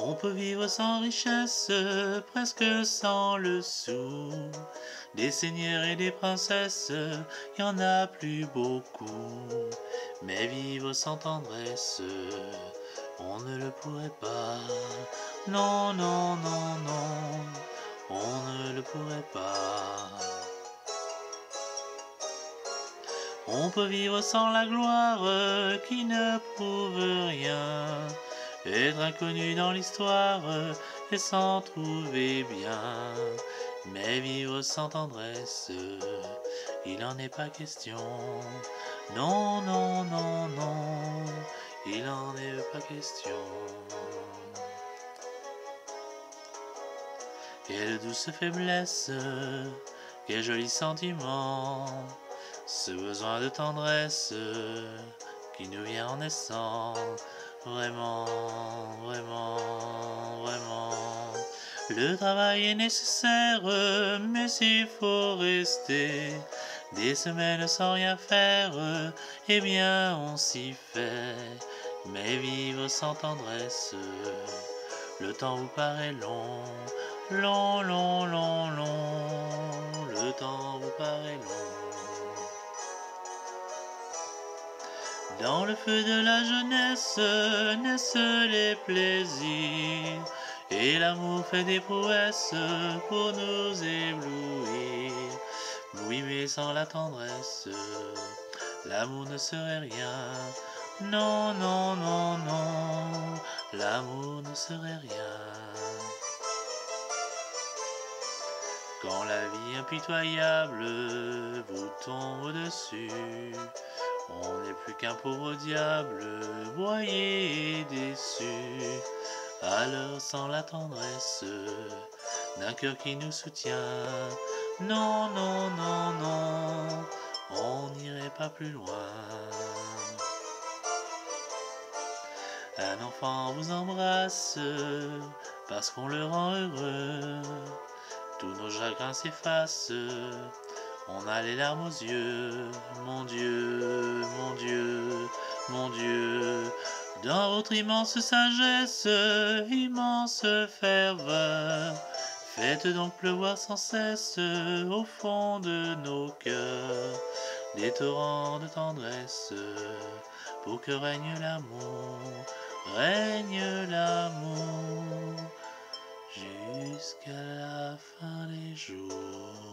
On peut vivre sans richesse, presque sans le sou. Des seigneurs et des princesses, y en a plus beaucoup. Mais vivre sans tendresse, on ne le pourrait pas. Non, non, non, non, on ne le pourrait pas. On peut vivre sans la gloire qui ne prouve rien, être inconnu dans l'histoire et s'en trouver bien. Mais vivre sans tendresse, il n'en est pas question. Non, non, non, non, il n'en est pas question. Quelle douce faiblesse, quel joli sentiment, ce besoin de tendresse qui nous vient en naissant. Vraiment, vraiment, vraiment. Le travail est nécessaire, mais s'il faut rester des semaines sans rien faire, eh bien on s'y fait. Mais vivre sans tendresse, le temps vous paraît long, long, long, long, long, le temps vous paraît long. Dans le feu de la jeunesse naissent les plaisirs, et l'amour fait des prouesses pour nous éblouir. Oui, mais sans la tendresse, l'amour ne serait rien. Non, non, non, non, l'amour ne serait rien. Quand la vie impitoyable vous tombe dessus, on n'est plus qu'un pauvre diable, broyé et déçu. Alors sans la tendresse d'un cœur qui nous soutient, non, non, non, non, on n'irait pas plus loin. Un enfant vous embrasse parce qu'on le rend heureux. Tous nos chagrins s'effacent, on a les larmes aux yeux. Mon Dieu, mon Dieu, mon Dieu. Dans votre immense sagesse, immense ferveur, faites donc pleuvoir sans cesse au fond de nos cœurs des torrents de tendresse pour que règne l'amour, règne l'amour jusqu'à la fin des jours.